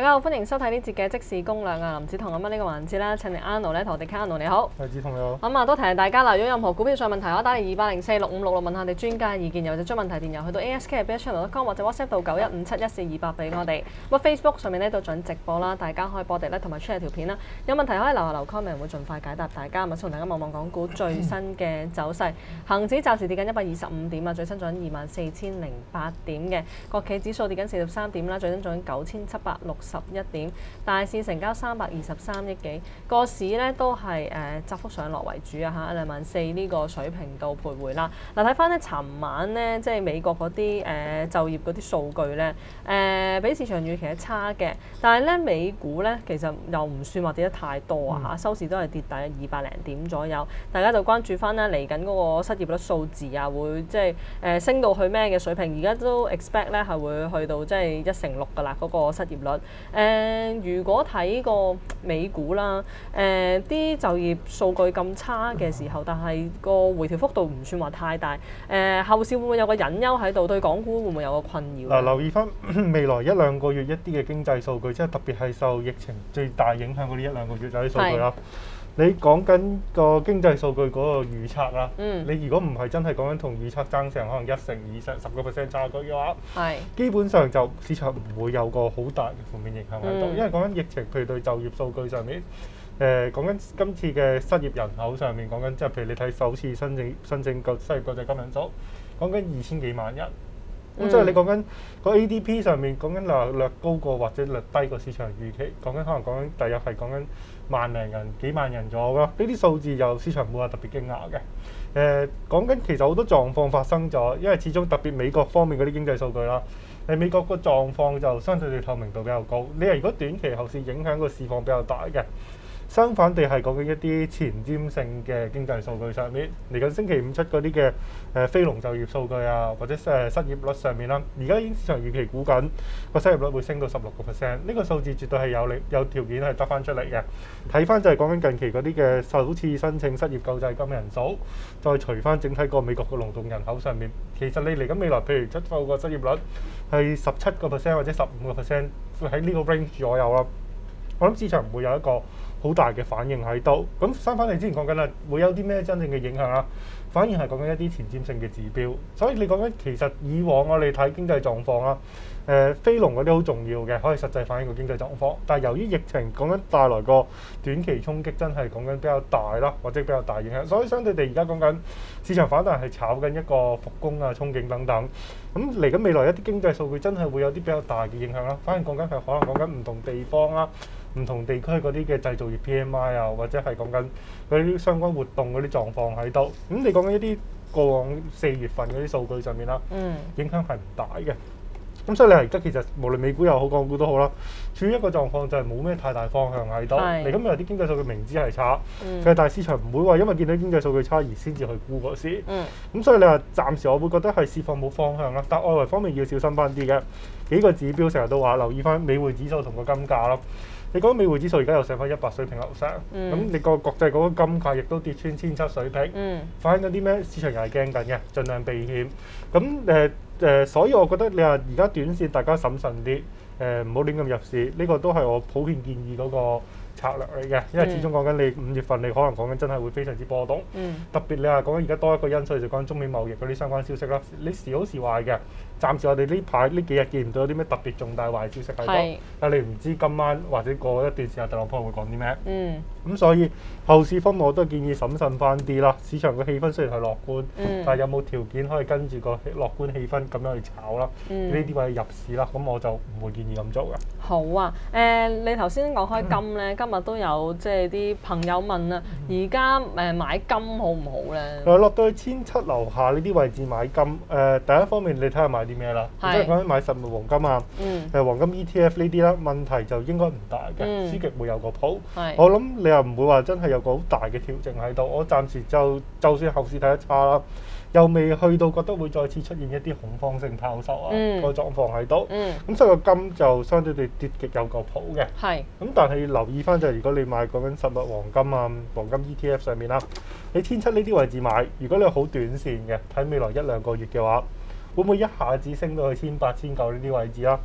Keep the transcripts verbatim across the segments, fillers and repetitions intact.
家好，歡迎收睇呢節嘅即時攻略啊！林子同咁啊呢個環節啦，請嚟 Anno 咧同我哋傾 Anno 你好， 係子同你好。 咁啊都提醒大家啦，如果任何股票上問題，可以打嚟二八零四六五六六問下我哋專家意見，又或者將問題電郵去到 A S K 嘅 bet channel dot com 或者 WhatsApp 到九一五七一四二八俾我哋。咁 Facebook 上面呢度準直播啦，大家可以播地咧同埋 share 條片啦。有問題可以留下留 comment，會盡快解答大家。咁啊，同大家望望港股最新嘅走勢，恒指暫時跌緊一百二十五點啊，最新做緊二萬四千零八點嘅。國企指數跌緊四十三點啦，最新做緊九千七百六十一點。大市成交三百二十三億幾，個市咧都係誒窄幅上落為主啊嚇，兩萬四呢個水平度徘徊啦。嗱，睇翻咧，尋晚咧即係美國嗰啲誒就業嗰啲數據咧，誒、呃、比市場預期係差嘅，但係咧美股咧其實又唔算話跌得太多啊嚇，嗯、收市都係跌大約二百零點左右。大家就關注翻啦，嚟緊嗰個失業率數字啊，會即係誒升到去咩嘅水平？而家都 expect 咧係會去到即係一成六㗎啦，嗰、嗰個失業率誒。呃如果睇個美股啦，誒、呃、啲就業數據咁差嘅時候，但係個回調幅度唔算話太大，誒、呃、後市會唔會有個隱憂喺度？對港股會唔會有個困擾？ 嗱，留意翻未來一兩個月一啲嘅經濟數據，即係特別係受疫情最大影響嗰啲一兩個月有啲數據啦。你講緊個經濟數據嗰個預測啦，嗯、你如果唔係真係講緊同預測爭成可能一成以上十個 percent 差距嘅話，係基本上就市場唔會有個好大嘅負面影響喺度，嗯、因為講緊疫情，譬如對就業數據上面，誒講緊今次嘅失業人口上面講緊，即係譬如你睇首次申請申請個失業救濟金人數，講緊二千幾萬人。咁即係你講緊個 A D P 上面講緊略略高過或者略低過市場預期，講緊可能講緊大約係講緊萬零人、幾萬人咗咯。呢啲數字又市場冇話特別驚訝嘅。誒、呃、講緊其實好多狀況發生咗，因為始終特別美國方面嗰啲經濟數據啦，誒美國個狀況就相對對透明度比較高。你係如果短期後市影響個市況比較大嘅。相反地係講緊一啲前瞻性嘅經濟數據上面，嚟緊星期五出嗰啲嘅誒非農就業數據啊，或者誒失業率上面啦，而家已經市場預期估緊個失業率會升到十六個 percent， 呢個數字絕對係有利有條件係得翻出嚟嘅。睇翻就係講緊近期嗰啲嘅首次申請失業救濟金人數，再除翻整體個美國嘅勞動人口上面，其實你嚟緊未來譬如出貨個失業率係十七個 percent 或者十五個 percent， 喺呢個 range 左右啦。我諗市場唔會有一個好大嘅反應喺度。咁相反，你之前講緊啦，會有啲咩真正嘅影響啦？反而係講緊一啲前瞻性嘅指標。所以你講緊其實以往我哋睇經濟狀況啦，誒、呃、非農嗰啲好重要嘅，可以實際反映個經濟狀況。但係由於疫情講緊帶來個短期衝擊，真係講緊比較大啦，或者比較大影響。所以相對地，而家講緊市場反彈係炒緊一個復工啊、憧憬等等。咁嚟緊未來一啲經濟數據真係會有啲比較大嘅影響啦。反而講緊係可能講緊唔同地方啦。唔同地區嗰啲嘅製造業 P M I 啊，或者係講緊嗰啲相關活動嗰啲狀況喺度。咁、嗯、你講緊一啲過往四月份嗰啲數據上面啦，嗯、影響係唔大嘅。咁所以你而家其實無論美股又好，港股都好啦，處於一個狀況就係冇咩太大方向喺度。嚟咁有啲經濟數據明知係差，嗯、但係市場唔會話因為見到經濟數據差而先至去沽個市。咁、嗯、所以你話暫時我會覺得係市況冇方向啦。但係外圍方面要小心翻啲嘅幾個指標，成日都話留意翻美匯指數同個金價咯。你講美匯指數而家又上翻一百水平樓上，咁、嗯、你個國際嗰個金價亦都跌穿千七水平，嗯、反映緊啲咩？市場又係驚緊嘅，盡量避險。咁誒誒，所以我覺得你話而家短線大家審慎啲，誒唔好亂咁入市，呢、這個都係我普遍建議嗰個策略嚟嘅。因為始終講緊你五月份，你可能講緊真係會非常之波動，嗯、特別你話講緊而家多一個因素就講中美貿易嗰啲相關消息啦。你時好時壞嘅。暫時我哋呢排呢幾日見唔到有啲咩特別重大壞消息喺度，是但你唔知今晚或者過一段時間特朗普會講啲咩。嗯，咁所以後市方面我都建議審慎翻啲啦。市場嘅氣氛雖然係樂觀，嗯、但係有冇條件可以跟住個樂觀氣氛咁樣去炒啦？呢啲、嗯、位入市啦，咁我就唔會建議咁做嘅。好啊，誒、呃，你頭先講開金咧，嗯、今日都有即係啲朋友問啊，而家誒買金好唔好咧？ 誒落到去千七樓下呢啲位置買金，誒、呃、第一方面你睇下買啲咩啦？即係講緊買實物黃金啊，誒、嗯呃、黃金 E T F 呢啲啦，問題就應該唔大嘅，輸極、嗯、會有個譜。是我諗你又唔會話真係有個好大嘅調整喺度。我暫時就就算後市睇得差啦，又未去到覺得會再次出現一啲恐慌性拋售啊、嗯、個狀況喺度。咁、嗯、所以個金就相對地跌極有個譜嘅。係是。咁但係留意翻就係如果你買講緊實物黃金啊、黃金 E T F 上面啦，你千七呢啲位置買，如果你好短線嘅睇未來一兩個月嘅話，會唔會一下子升到去千八、千九呢啲位置啦？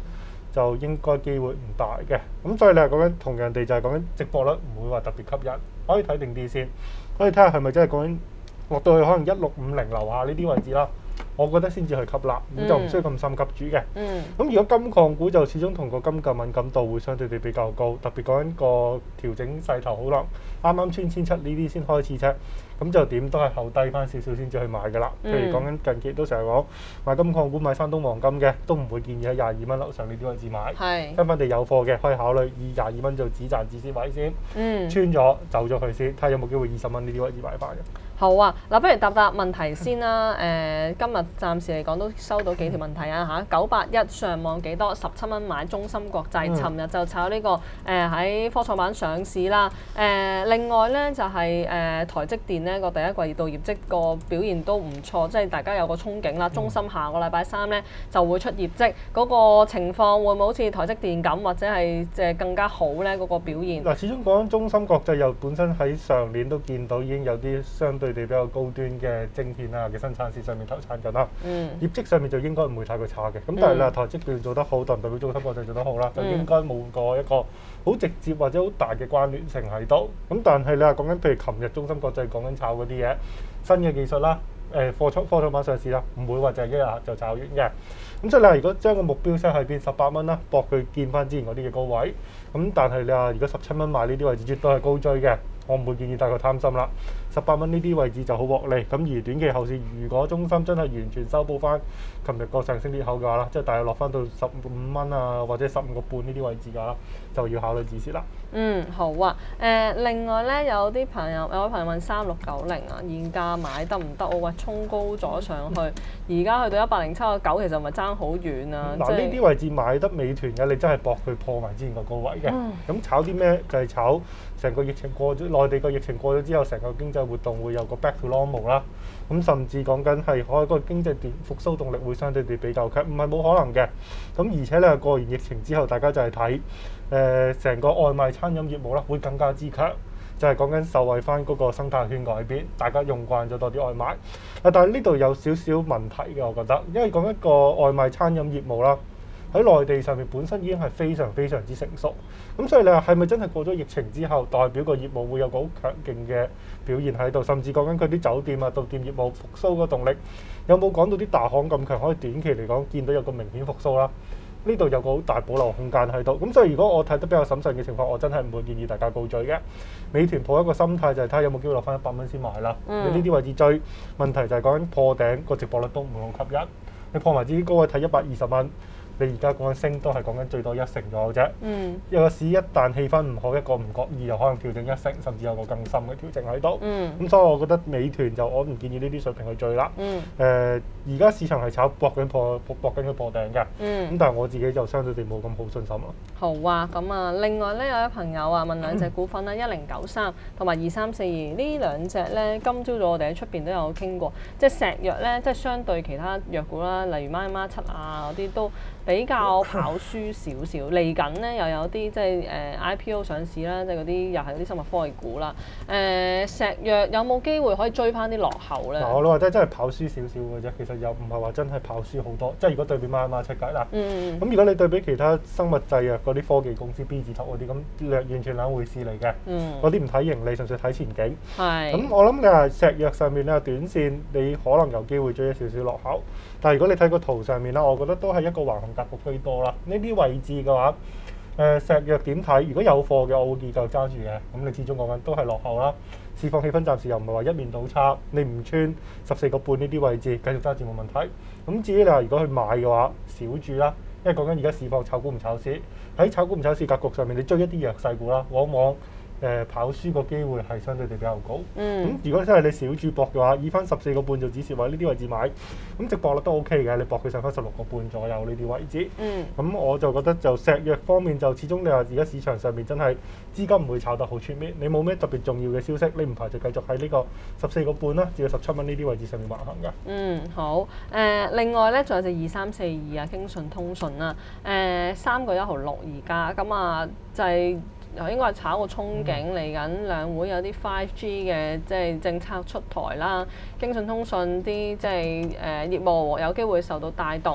就應該機會唔大嘅。咁所以你係講緊同人哋就係講緊直播率唔會話特別吸引，可以睇定啲先，可以睇下係咪真係講緊落到去可能一六五零樓下呢啲位置啦。我覺得先至去吸納，咁就唔需要咁心急住嘅。咁、嗯、如果金礦股就始終同個金價敏感度會相對地比較高，特別講緊個調整勢頭可能啱啱穿千七呢啲先開始啫，咁就點都係後低翻少少先至去買㗎啦。譬如講緊近期都成日講買金礦股買山東黃金嘅，都唔會建議喺廿二蚊樓上呢啲位置買。係跟翻地有貨嘅可以考慮以廿二蚊做止賺止蝕位先，嗯、穿咗走咗佢先，睇下有冇機會二十蚊呢啲位置買翻嘅。 好啊，嗱，不如答答問題先啦。誒、呃，今日暫時嚟講都收到幾條問題啊嚇。九八一上望幾多？十七蚊買中芯國際，尋日、嗯、就炒呢、這個誒喺、呃、科創板上市啦。誒、呃，另外咧就係、是、誒、呃、台積電呢個第一季度業績個表現都唔錯，即係大家有個憧憬啦。中芯下個禮拜三咧就會出業績，嗰、那個情況會唔會好似台積電咁，或者係即係更加好咧？嗰、那個表現嗱，始終講中芯國際又本身喺上年都見到已經有啲相對地比較高端嘅晶片啊嘅生產線上面投產緊啦，嗯、業績上面就應該唔會太過差嘅。咁但係你話台積電做得好，代唔代表中芯國際做得好啦？就應該冇過一個好直接或者好大嘅關聯性喺度。咁但係你話講緊譬如琴日中芯國際講緊炒嗰啲嘢，新嘅技術啦，誒貨倉貨倉板上市啦，唔會話就係一日就炒完嘅。咁所以你話如果將個目標 set 喺邊十八蚊啦，搏佢見翻之前嗰啲嘅高位。咁但係你話如果十七蚊買呢啲位置，絕對係高追嘅。我唔會建議太過貪心啦，十八蚊呢啲位置就好獲利。咁而短期後市，如果中芯真係完全修補翻琴日個上升裂口嘅話啦，即係大約落翻到十五蚊啊，或者十五個半呢啲位置嘅話，就要考慮止蝕啦。 嗯，好啊。誒、呃，另外咧有啲朋友有位朋友問三六九零啊，現價買得唔得？我話衝高咗上去，而家去到一百零七個九，其實咪爭好遠啊。嗱、嗯，呢啲、就是、 位置買得美團嘅，你真係搏佢破埋之前個高位嘅。咁、嗯、炒啲咩？就係、是、炒成個疫情過咗，內地個疫情過咗之後，成個經濟活動會有個 back to normal 啦。咁甚至講緊係可能個經濟復甦動力會相對地比較強，唔係冇可能嘅。咁而且咧過完疫情之後，大家就係睇誒成個外賣餐飲業務啦，會更加之強。就係講緊受惠翻嗰個生態圈改變，大家用慣咗多啲外賣。啊，但係呢度有少少問題嘅，我覺得，因為講一個外賣餐飲業務啦，喺內地上面本身已經係非常非常之成熟。咁所以你話係咪真係過咗疫情之後，代表個業務會有個好強勁嘅表現喺度？甚至講緊佢啲酒店啊、到店業務復甦個動力，有冇講到啲大行咁強，可以短期嚟講見到有個明顯復甦啦？呢度有個好大保留空間喺度。咁所以如果我睇得比較審慎嘅情況，我真係唔會建議大家高追嘅。美團抱一個心態就係睇下有冇機會落翻一百蚊先買啦。嗯、你呢啲位置追，問題就係講緊破頂個直播率都唔會好吸引。你破埋自己高位睇一百二十蚊。你而家講緊升都係講緊最多一成左右啫。嗯。有個市一旦氣氛唔好，一個唔覺意又可能調整一成，甚至有個更深嘅調整喺度。嗯。咁所以我覺得美團就我唔建議呢啲水平去追啦。嗯。誒、呃，而家市場係炒搏緊破搏緊佢破頂嘅。嗯。咁但係我自己就相對地冇咁好信心咯。 好啊，咁啊，另外咧有位朋友啊問兩隻股份啦，一零九三同埋二三四二呢兩隻咧，今朝早我哋喺出邊都有傾過，即係石藥咧，即係相對其他藥股啦，例如孖孖七啊嗰啲都比較跑輸少少，嚟緊咧又有啲即係誒 I P O 上市啦，即係嗰啲又係嗰啲生物科技股啦。誒、呃、石藥有冇機會可以追翻啲落後咧？嗱， 我話真係跑輸少少嘅啫，其實又唔係話真係跑輸好多。即係如果對比孖孖七計啦，嗯，咁如果你對比其他生物製藥嗰啲科技公司 B 字頭嗰啲，咁兩完全兩回事嚟嘅。嗯，嗰啲唔睇盈利，純粹睇前景。係。咁我諗你話石藥上面咧，短線你可能有機會追一少少落後，但係如果你睇個圖上面啦，我覺得都係一個橫行格局居多啦。呢啲位置嘅話，誒、呃、石藥點睇？如果有貨嘅，我會建議揸住嘅。咁你始終講緊都係落後啦。市況氣氛暫時又唔係話一面倒差，你唔穿十四個半呢啲位置，繼續揸住冇問題。咁至於你話如果去買嘅話，少注啦。因為講緊而家市況炒股唔炒市，喺炒股唔炒市格局上面，你追一啲弱勢股啦，往往誒、呃、跑輸個機會係相對地比較高。咁、嗯、如果真係你少注博嘅話，以翻十四個半做指示位呢啲位置買，咁值博率都 OK 嘅。你博佢上翻十六個半左右呢啲位置。咁、嗯、我就覺得就石藥方面就始終你話而家市場上面真係資金唔會炒得好全面，你冇咩特別重要嘅消息，你唔排除繼續喺呢個十四個半啦，至到十七蚊呢啲位置上面橫行㗎。 嗯，好。誒、呃，另外咧仲有隻二三四二啊，京信通訊啦。誒、呃，三個一毫六而家，咁啊就係、是。又應該係炒個憧憬嚟緊，兩會有啲 五 G 嘅即係政策出台啦，京信通訊啲即係誒業務有機會受到帶動。誒、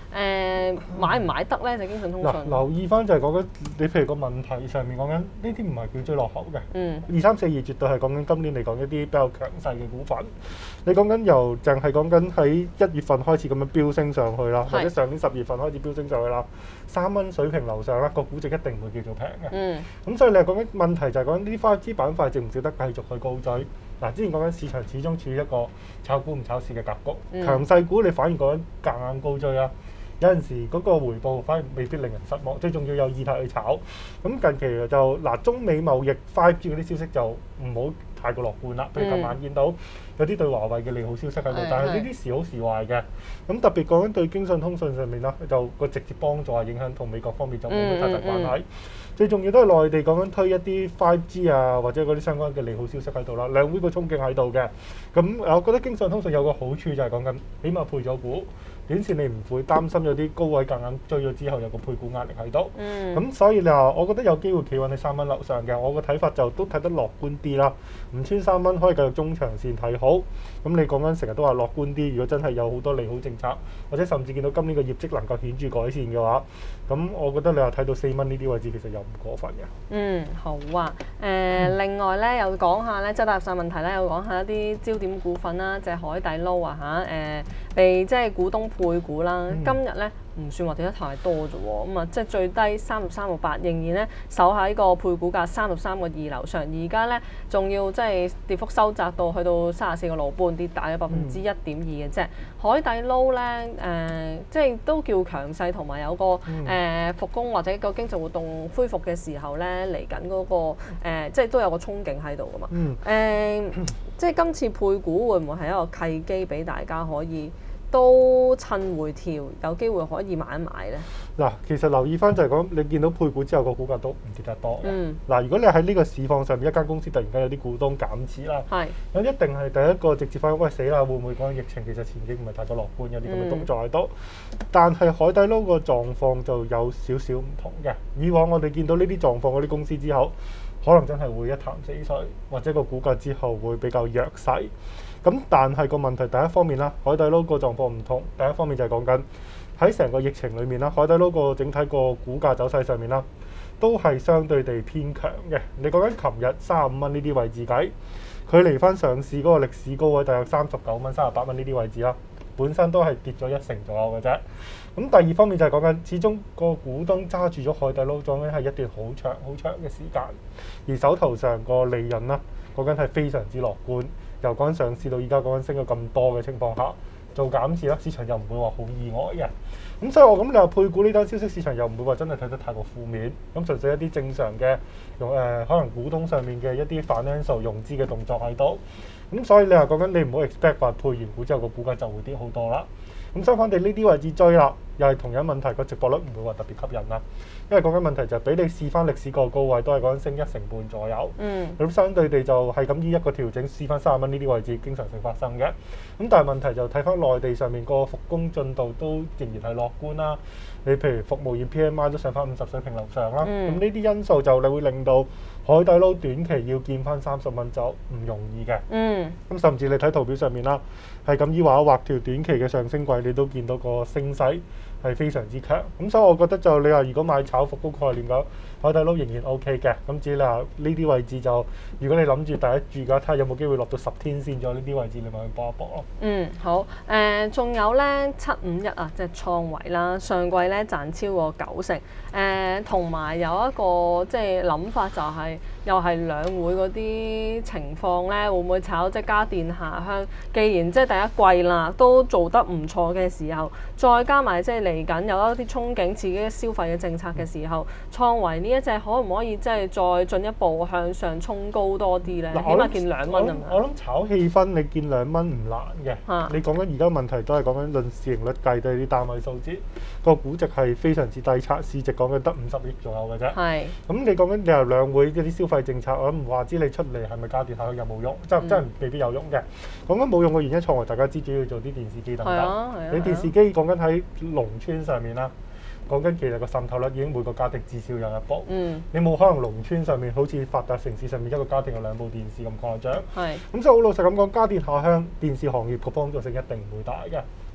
誒買唔買得咧？就京信通嗱， 訊。 留意翻就係講緊你譬如個問題上面講緊呢啲唔係叫追落後嘅。 嗯。 二三四二絕對係講緊今年嚟講一啲比較強勢嘅股份。你講緊由淨係講緊喺一月份開始咁樣飆升上去啦，或者上年十月份開始飆升上去啦，三蚊水平樓上啦，個估值一定唔會叫做平嘅。 嗯。咁所以你係講緊問題就係講緊呢啲 五 G 板塊值唔值得繼續去高追？嗱，之前講緊市場始終處於一個炒股唔炒市嘅格局， 嗯、 強勢股你反而講緊夾硬高追啊！有陣時嗰個回報反而未必令人失望，最重要有議題去炒。咁近期就嗱，中美貿易 五 G 嗰啲消息就唔好太過樂觀啦。譬如琴晚見到有啲對華為嘅利好消息喺度，嗯、但係呢啲時好時壞嘅。咁特別講緊對京信通訊上面啦，就個直接幫助啊影響同美國方面就冇乜太大關係。嗯嗯、最重要都係內地講緊推一啲 五 G 啊，或者嗰啲相關嘅利好消息喺度啦，兩會個憧憬喺度嘅。咁我覺得京信通訊有個好處就係講緊，起碼配咗股。短線你唔會擔心有啲高位夾硬追咗之後有個配股壓力喺度，咁、嗯、所以你話我覺得有機會企穩喺三蚊樓上嘅，我個睇法就都睇得樂觀啲啦。唔穿三蚊可以繼續中長線睇好。咁你講緊成日都話樂觀啲，如果真係有好多利好政策，或者甚至見到今年嘅業績能夠顯著改善嘅話，咁我覺得你話睇到四蚊呢啲位置其實又唔過分嘅。 嗯，好啊。誒、呃，嗯、另外咧又講下咧，即係答晒問題咧，又講下一啲焦點股份啦，就係、是、海底撈啊嚇，誒、呃、被即係股東配股啦，嗯、今日咧唔算話跌得太多啫喎，咁啊即係最低三十三個八，仍然咧守喺個配股價三十三個二樓上，而家咧仲要即係跌幅收窄到去到三十四個六半，跌大約百分之一點二嘅啫。嗯、海底撈咧誒、呃，即係都叫強勢，同埋有個誒、嗯呃、復工或者個經濟活動恢復嘅時候咧，嚟緊嗰個、呃、即係都有個憧憬喺度噶嘛。誒、嗯呃，即係今次配股會唔會係一個契機俾大家可以都趁回調，有機會可以買一買咧？嗱， 其實留意翻就係講，你見到配股之後個股價都唔跌得多嘅。嗱、嗯，如果你喺呢個市況上面，一間公司突然間有啲股東減持啦，咁是一定係第一個直接反應，喂死啦！會唔會講疫情其實前景唔係太過樂觀，有啲咁嘅動作喺度？嗯、但係海底撈個狀況就有少少唔同嘅。以往我哋見到呢啲狀況嗰啲公司之後，可能真係會一潭死水，或者個股價之後會比較弱勢。咁但係個問題，第一方面啦，海底撈個狀況唔同。第一方面就係講緊喺成個疫情裏面啦，海底撈個整體個股價走勢上面啦，都係相對地偏強嘅。你講緊琴日三十五蚊呢啲位置計，距離翻上市嗰個歷史高位大約三十九蚊、三十八蚊呢啲位置啦，本身都係跌咗一成左右嘅啫。咁第二方面就係講緊，始終個股東揸住咗海底撈，講緊係一段好長好長嘅時間，而手頭上個利潤啦，講緊係非常之樂觀。由嗰陣上市到而家嗰陣升咗咁多嘅情況下，做減持啦，市場又唔會話好意外嘅。咁所以我咁你話配股呢單消息，市場又唔會話真係睇得太過負面。咁純粹一啲正常嘅用誒，可能股東上面嘅一啲 financial 融資嘅動作喺度。咁所以你話講緊你唔好 expect 話配完股之後個股價就會跌好多啦。咁相反地呢啲位置追啦，又係同樣問題，個值博率唔會話特別吸引啦。因為講緊問題就係俾你試翻歷史個高位，都係講緊升一成半左右。嗯。咁相對地就係咁依一個調整試翻三十蚊呢啲位置，經常性發生嘅。咁但係問題就睇翻內地上面個復工進度都仍然係樂觀啦。你譬如服務業 P M I 都上翻五十水平樓上啦。咁呢啲因素就你會令到海底撈短期要見翻三十蚊就唔容易嘅。嗯。咁甚至你睇圖表上面啦，係咁依畫一畫條短期嘅上升軌，你都見到個升勢係非常之強。咁所以我覺得就你話如果買炒復工概念嘅海底撈仍然 O K 嘅。咁至於你話呢啲位置就，如果你諗住第一注嘅話，睇下有冇機會落到十天線咗呢啲位置，你咪去搏一搏咯。嗯，好。誒、呃，仲有咧七五一啊，即係創維啦，上季咧賺超過九成。誒、呃，同埋有一個即係諗法就係、是，又係兩會嗰啲情況咧，會唔會炒即係家電下鄉？既然即係第一季啦，都做得唔錯嘅時候，再加埋即係嚟緊有一啲憧憬刺激消費嘅政策嘅時候，創維呢一隻可唔可以即係再進一步向上衝高多啲咧？起碼見兩蚊係咪？我諗炒氣氛，你見兩蚊唔難嘅。啊、你講緊而家問題都係講緊論市盈率計對啲單位數字，個估值係非常之低差，市值講緊得五十億左右嘅啫。係是。咁你講緊你由兩會一啲消費政策，我諗唔話知你出嚟係咪家電下鄉有冇用？真真係未必有用嘅。講緊冇用嘅原因，創維大家知主要做啲電視機等等。啊啊、你電視機講緊喺農村上面啦。講緊其實個滲透率已經每個家庭至少有一部，嗯、你冇可能農村上面好似發達城市上面一個家庭有兩部電視咁誇張。係是，咁所以好老實咁講，家電下鄉電視行業個幫助性一定唔會大嘅。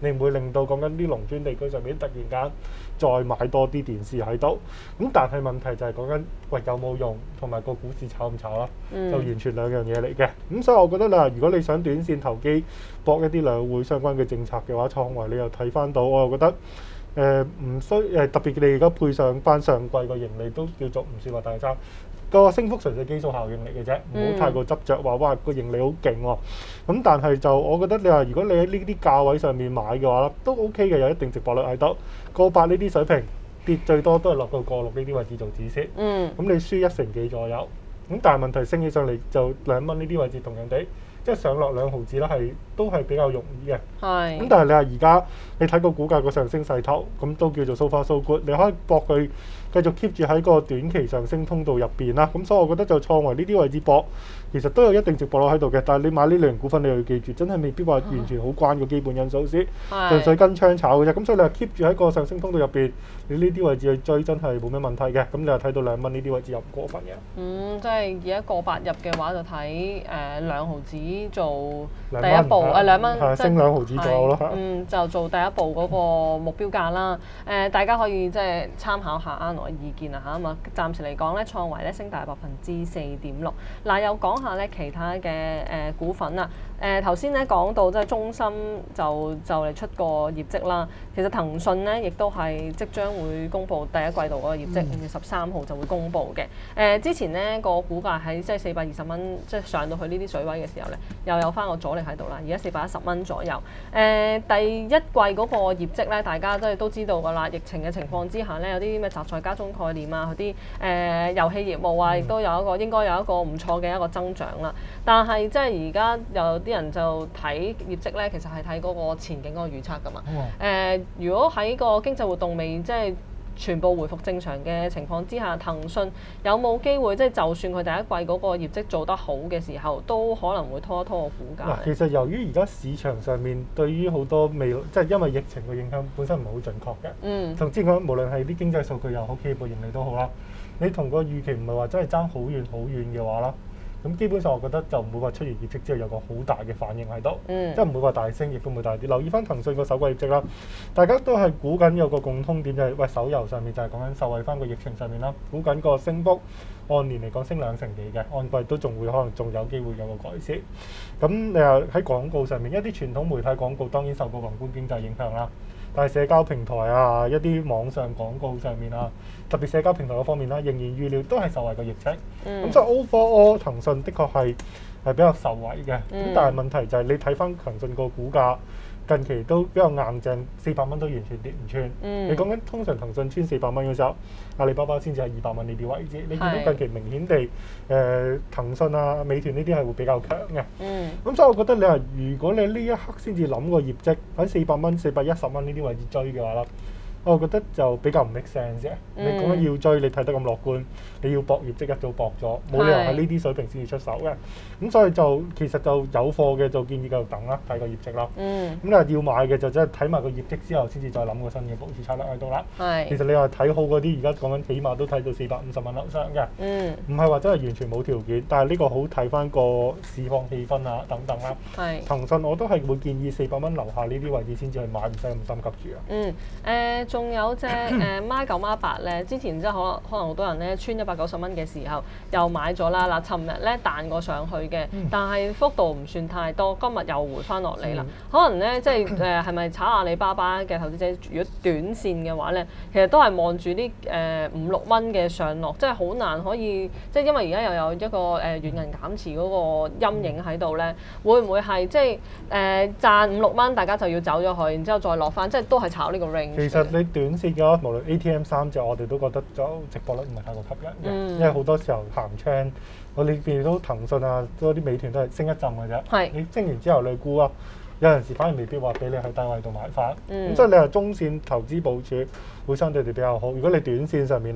你唔會令到講緊啲農村地區上面突然間再買多啲電視喺度。咁但係問題就係講緊喂有冇用，同埋個股市炒唔炒啦， 嗯、 就完全兩樣嘢嚟嘅。咁所以我覺得啦，如果你想短線投機搏一啲兩會相關嘅政策嘅話，創維你又睇翻到，我又覺得。誒唔需誒特別你而家配上翻上季個盈利都叫做唔算話大差，個升幅純粹基數效應嚟嘅啫，唔好太過執着話哇個盈利好勁喎。咁但係就我覺得你話如果你喺呢啲價位上面買嘅話都 OK 嘅，有一定值博率喺度。過百呢啲水平跌最多都係落到過六呢啲位置做止蝕。嗯。咁你輸一成幾左右，咁但係問題升起上嚟就兩蚊呢啲位置同樣地。即係上落兩毫子啦，係都係比較容易嘅。係。咁但係你話而家你睇個股價個上升勢頭，咁都叫做 so far so good。你可以搏佢繼續 keep 住喺個短期上升通道入邊啦。咁所以我覺得就創維呢啲位置搏，其實都有一定值博率喺度嘅。但係你買呢類型股份，你又要記住，真係未必話完全好關個基本因素先，純粹跟槍炒嘅啫。咁所以你話 keep 住喺個上升通道入邊，你呢啲位置去追真係冇咩問題嘅。咁你又睇到兩蚊呢啲位置又唔過分嘅。 嗯，即係而家過百入嘅話，就睇誒兩毫子。做第一步誒兩蚊， 係升兩毫子左右咯。 嗯，就做第一步嗰個目標價啦。誒、呃，大家可以即係參考下阿羅嘅意見啊嚇。咁啊，暫時嚟講咧，創維咧升大百分之四點六。嗱，又講下咧其他嘅誒、呃、股份啊。誒頭先咧講到即係中芯就就嚟出個業績啦。其實騰訊咧亦都係即將會公布第一季度嗰個業績，五月十三號就會公布嘅。誒、呃、之前咧個股價喺即係四百二十蚊，即係上到去呢啲水位嘅時候咧，又有翻個阻力喺度啦。而家四百一十蚊左右。誒、呃、第一季嗰個業績咧，大家都係都知道㗎啦。疫情嘅情況之下咧，有啲咩雜菜加中概念啊，嗰啲誒遊戲業務啊，亦都有一個應該有一個唔錯嘅一個增長啦。但係即係而家有啲人就睇業績咧，其實係睇嗰個前景嗰個預測㗎嘛。誒、哦呃，如果喺個經濟活動未即係全部回復正常嘅情況之下，騰訊有冇機會即係就算佢第一季嗰個業績做得好嘅時候，都可能會拖一拖個股價？嗱， 其實由於而家市場上面對於好多未即係因為疫情嘅影響本身唔係好準確嘅。嗯。甚至講無論係啲經濟數據又好，企業盈利都好啦，你同個預期唔係話真係爭好遠好遠嘅話啦。咁基本上我覺得就唔會話出完業績之後有個好大嘅反應喺度，嗯、即係唔會話大升，亦都唔會大跌。留意翻騰訊個首季業績啦，大家都係估緊有個共通點就係、是，喂手遊上面就係講緊受惠翻個疫情上面啦，估緊個升幅按年嚟講升兩成幾嘅，按季都仲會可能仲有機會有個改善。咁你話喺廣告上面，一啲傳統媒體廣告當然受個宏觀經濟影響啦。但係社交平台啊，一啲網上廣告上面啊，特別社交平台嗰方面啦、啊，仍然預料都係受惠個疫情。咁、嗯、所以 overall 騰訊的確係係比較受惠嘅。咁、嗯、但係問題就係你睇翻騰訊個股價近期都比較硬淨，四百蚊都完全跌唔穿。嗯、你講緊通常騰訊穿四百蚊嘅時候，阿里巴巴先至係二百蚊呢啲位置。你見到近期明顯地誒、呃、騰訊啊、美團呢啲係會比較強嘅。咁、嗯、所以我覺得你話如果你呢一刻先至諗個業績喺四百蚊、四百一十蚊呢啲位置追嘅話啦，我覺得就比較唔 make sense 嘅。嗯、你講緊要追，你睇得咁樂觀，你要搏業績一早搏咗，冇理由喺呢啲水平先至出手嘅。咁所以就其實就有貨嘅就建議繼續等啦，睇個業績啦。咁你話要買嘅就真係睇埋個業績之後，先至再諗個新嘅部署策略喺度啦。是其實你話睇好嗰啲，而家講緊起碼都睇到四百五十蚊樓上嘅。唔係話真係完全冇條件，但係呢個好睇翻個市況氣氛啊等等啦。是騰訊我都係會建議四百蚊樓下呢啲位置先至去買，唔使咁心急住啊。嗯，誒、 呃。仲有隻誒孖九孖八咧，之前即係可能可能好多人咧穿一百九十蚊嘅時候又買咗啦。嗱，尋日咧彈過上去嘅，但係幅度唔算太多，今日又回翻落嚟啦。嗯、可能咧即係誒係咪炒阿里巴巴嘅投資者，如果短線嘅話咧，其實都係望住啲誒五六蚊嘅上落，即係好難可以即係因為而家又有一個誒軟銀減持嗰個陰影喺度咧，會唔會係即係誒、呃、賺五六蚊，大家就要走咗去，然之後再落翻，即係都係炒呢個 range。 其實你短線嘅話，無論 A T M 三隻，我哋都覺得就值博率唔係太過吸引嘅，嗯、因為好多時候行 trend，我哋見到騰訊啊，嗰啲美團都係升一陣嘅啫。係是你升完之後你估啊，有陣時反而未必話俾你喺低位度買翻。咁、嗯、所以你話中線投資部署會相對地比較好。如果你短線上面啦，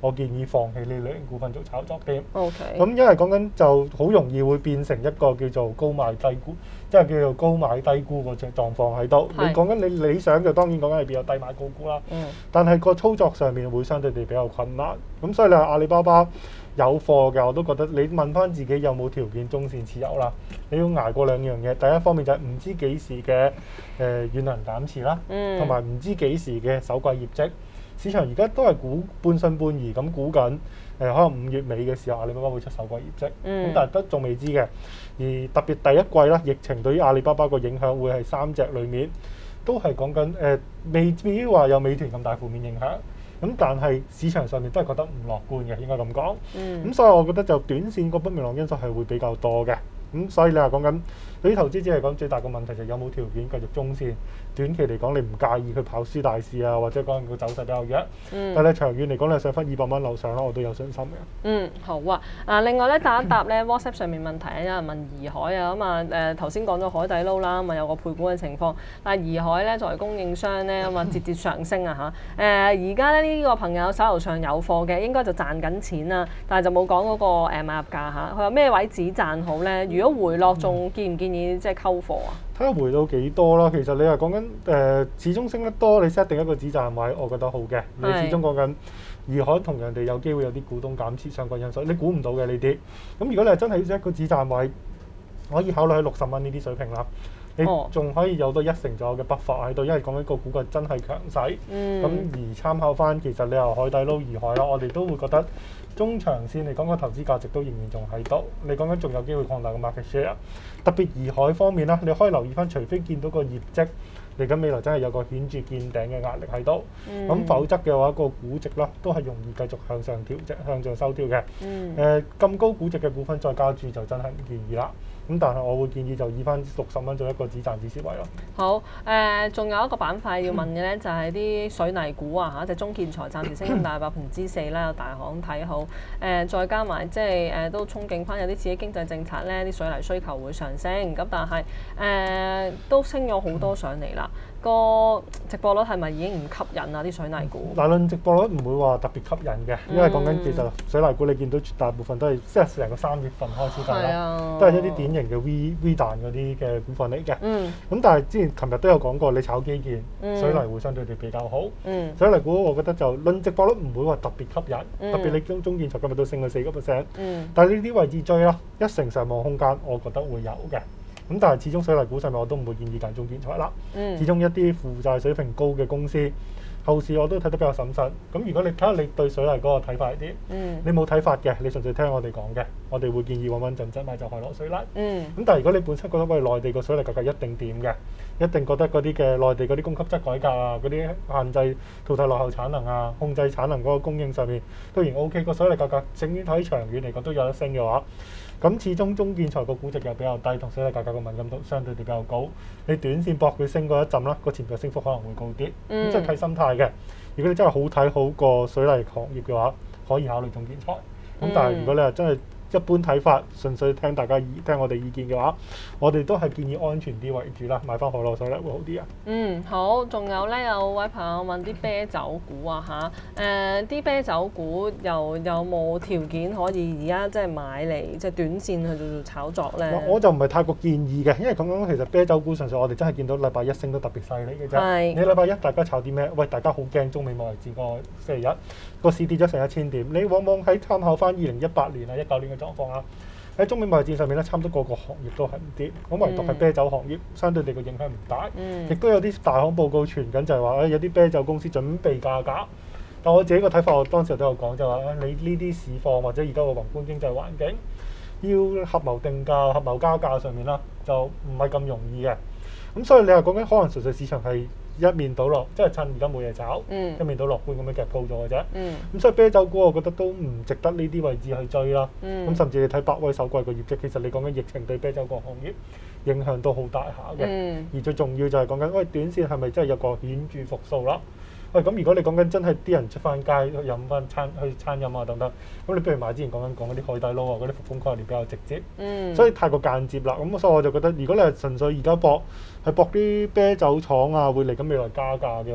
我建議放棄呢類型股份做炒作添。 OK。 咁因為講緊就好容易會變成一個叫做高買低估，即係叫做高買低估個狀狀況喺度。你講緊你理想就當然講緊係變咗低買高估啦。 嗯。 但係個操作上面會相對地比較困難。咁所以你話阿里巴巴有貨嘅，我都覺得你問翻自己有冇條件中線持有啦。你要捱過兩樣嘢，第一方面就係唔知幾時嘅誒遠能減持啦，同埋唔知幾時嘅首季業績。市場而家都係估半信半疑咁估緊，誒、呃、可能五月尾嘅時候阿里巴巴會出首季業績，咁、嗯、但係都仲未知嘅。而特別第一季啦，疫情對於阿里巴巴個影響會係三隻裡面都係講緊誒，未至於話有美團咁大負面影響。咁但係市場上面都係覺得唔樂觀嘅，應該咁講。咁、嗯、所以我覺得就短線個不明朗因素係會比較多嘅。咁所以你話講緊對於投資者嚟講，最大個問題就係有冇條件繼續中線。短期嚟講，你唔介意去跑輸大市啊，或者講個走勢比較弱。嗯、但係長遠嚟講，你上翻二百蚊樓上啦，我都有信心嘅。嗯， 好啊。啊，另外咧答一答咧 WhatsApp 上面問題咧，有人問怡海啊，咁啊誒頭先講咗海底撈啦，咁啊有個配股嘅情況。但係怡海咧作為供應商咧，咁啊節節上升啊嚇。誒而家咧呢、這個朋友手頭上有貨嘅，應該就賺緊錢啦，但係就冇講嗰個誒買入價嚇。佢話咩位止賺好咧？如果回落，仲建唔建議即係溝貨啊？ 睇下回到幾多啦。其實你係講緊誒，始終升得多，你 set 定一個止賺位，我覺得好嘅。你始終講緊怡海同人哋有機會有啲股東減持相關因素，你估唔到嘅呢啲。咁如果你係真係一個止賺位，可以考慮喺六十蚊呢啲水平啦。你仲可以有多一成左右嘅 buffer喺度，因為講緊個股價真係強勢。咁、嗯、而參考翻，其實你話海底撈、怡海啦，我哋都會覺得中長線嚟講個投資價值都仍然仲喺度。你講緊仲有機會擴大個 market share，特別怡海方面啦，你可以留意翻，除非見到個業績嚟緊未來真係有個顯著見頂嘅壓力喺度，咁、嗯、否則嘅話個估值啦都係容易繼續向上調整、向上收調嘅。誒咁、嗯呃、高估值嘅股份再加注就真係唔建議啦。咁但係我會建議就以翻六十蚊做一個止賺止蝕位咯。 好，誒、呃，仲有一個板塊要問嘅咧，就係、是、啲水泥股啊嚇，隻中建材暫時升咁大百分之四啦，有大行睇好。誒、呃，再加埋即係誒都憧憬翻有啲刺激經濟政策咧，啲水泥需求會上升。咁但係誒、呃、都升咗好多上嚟啦。個直播率係咪已經唔吸引啊？啲水泥股嗱，論直播率唔會話特別吸引嘅，因為講緊其實水泥股你見到絕大部分都係即係成個三月份開始㗎啦，啊、都係一啲典型嘅 V V 彈嗰啲嘅股份嚟嘅。嗯。咁但係之前琴日都有講過，你炒基建，嗯、水泥會相對地比較好。嗯。水泥股我覺得就論直播率唔會話特別吸引，嗯、特別你中中建材今日都升咗四個 percent。嗯。但係呢啲位置追啦，一成上望空間，我覺得會有嘅。咁但係始終水泥股上面我都唔會建議揀中建材啦。嗯、始終一啲負債水平高嘅公司，後市我都睇得比較審慎。咁如果你睇下你對水泥嗰個睇法係點？嗯、你冇睇法嘅，你純粹聽我哋講嘅，我哋會建議穩穩陣陣買就海螺水泥。咁、嗯、但係如果你本身覺得喂內地個水泥價格一定掂嘅，一定覺得嗰啲嘅內地嗰啲供給側改革啊，嗰啲限制淘汰落後產能啊，控制產能嗰個供應上面都仍 O K，個水泥價格整體睇長遠嚟講都有得升嘅話。咁始終中建材個估值又比較低，同水泥價格個敏感度相對地比較高。你短線搏佢升嗰一陣啦，個潛在升幅可能會高啲。咁即係睇心態嘅。如果你真係好睇好個水泥行業嘅話，可以考慮中建材。咁、嗯、但係如果你係真係一般睇法，純粹聽大家意聽我哋意見嘅話，我哋都係建議安全啲為主啦，買翻海螺水泥會好啲啊。 嗯，好。仲有咧，有位朋友問啲啤酒股啊嚇，誒、呃、啲啤酒股又有冇條件可以而家即係買嚟即係短線去做炒作咧？ 我就唔係太過建議嘅，因為咁樣其實啤酒股純粹我哋真係見到禮拜一升得特別犀利嘅啫。係。你禮拜一大家炒啲咩？喂，大家好驚中美貿易戰個星期一個市跌咗成一千點，你往往喺參考翻二零一八年啊、一九年嘅狀況啦。喺中美貿易戰上面咧，差唔多個個行業都係唔跌，咁唯獨係啤酒行業相對地個影響唔大，亦、嗯、都有啲大行報告傳緊就係話，誒、哎、有啲啤酒公司準備加價。但我自己個睇法，我當時都有講就話，你呢啲市況或者而家個宏觀經濟環境，要合謀定價、合謀加價上面啦，就唔係咁容易嘅。咁所以你話講緊可能純粹市場係一面倒落，即係趁而家冇嘢炒，嗯、一面倒樂觀咁樣夾鋪咗嘅啫。咁、嗯、所以啤酒股我覺得都唔值得呢啲位置去追啦。咁、嗯、甚至你睇百威首季個業績，其實你講緊疫情對啤酒個行業影響都好大下嘅。嗯、而最重要就係講緊，喂短線係咪真係有個顯著復甦啦？喂，咁如果你講緊真係啲人出翻街去飲翻餐去餐飲啊等等，咁你不如買之前講緊講嗰啲海底撈啊嗰啲復風概念比較直接，嗯、所以太過間接啦。咁所以我就覺得，如果你係純粹而家搏係搏啲啤酒廠啊會嚟緊未來加價嘅話啦，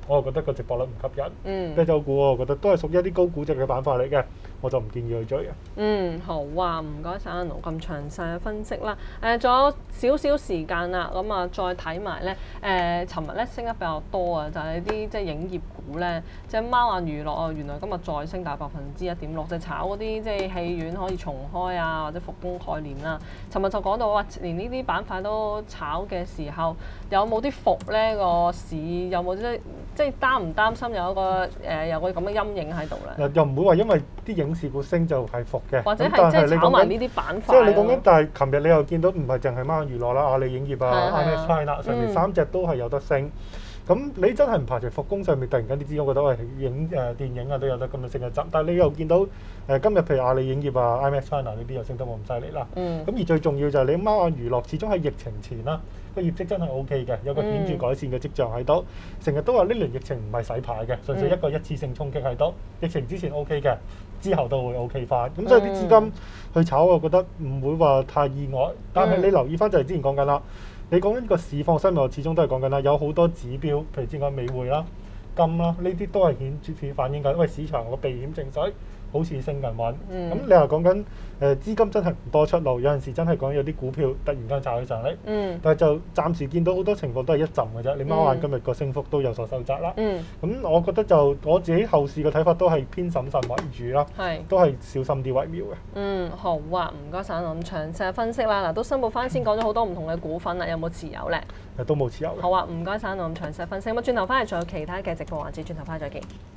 我就覺得個值博率唔吸引。 嗯， 啤酒股我覺得都係屬於一啲高估值嘅板塊嚟嘅，我就唔建議去追嘅。 嗯，好啊，唔該晒阿奴咁詳細嘅分析啦。誒、呃，仲有少少時間啦，咁啊再睇埋咧誒，尋日咧升得比較多啊，就係、是、啲即係影業股咧，即係貓眼娛樂啊，原來今日再升大百分之一點六，就炒嗰啲即係戲院可以重開啊，或者復工概念啦。尋日就講到話，連呢啲板塊都炒嘅時候，有冇啲伏咧個市？有冇即係即係擔唔擔心有一個誒、呃、有個咁嘅陰影喺度咧？ 又唔會話因為啲影視股升就係伏嘅， 或者係即係炒埋呢啲板塊。 即係你講緊，但係琴日你又見到唔係淨係貓眼娛樂啦、阿里影業啊、IMAX China 上面三隻都係有得升。咁、嗯、你真係唔排除復工上面突然間啲資金覺得喂影誒、呃、電影啊都有得咁樣升一陣，但係你又見到誒、呃、今日譬如阿里影業啊、IMAX China 呢啲又升得冇咁犀利啦。咁、嗯、而最重要就係你貓眼娛樂始終喺疫情前啦，個業績真係 O K 嘅，有個顯著改善嘅跡象喺度。成日、嗯、都話呢輪疫情唔係洗牌嘅，純粹一個一次性衝擊喺度。疫情之前 O K 嘅，之後都會 O K 翻。咁所以啲資金去炒，我覺得唔會話太意外。但係你留意翻就係之前講緊啦。你講緊個市況新聞，我始終都係講緊啦，有好多指標，譬如之前講美匯啦、金啦，呢啲都係顯著反映緊，因為市場個避險情緒好似升緊穩。咁、嗯、你話講緊誒資金真係唔多出路，有陣時真係講有啲股票突然間炒起上嚟。嗯、但係就暫時見到好多情況都係一陣嘅啫。你貓眼今日個升幅都有所收窄啦。咁、嗯嗯、我覺得就我自己後市嘅睇法都係偏審慎為主啦，是都係小心啲為妙嘅。 嗯，好啊，唔該晒，咁詳細分析啦。嗱，都申報翻先講咗好多唔同嘅股份啦，有冇持有咧？ 都冇持有。 好啊，唔該晒，咁詳細分析。咁啊，轉頭翻嚟仲有其他嘅直播環節，轉頭翻再見。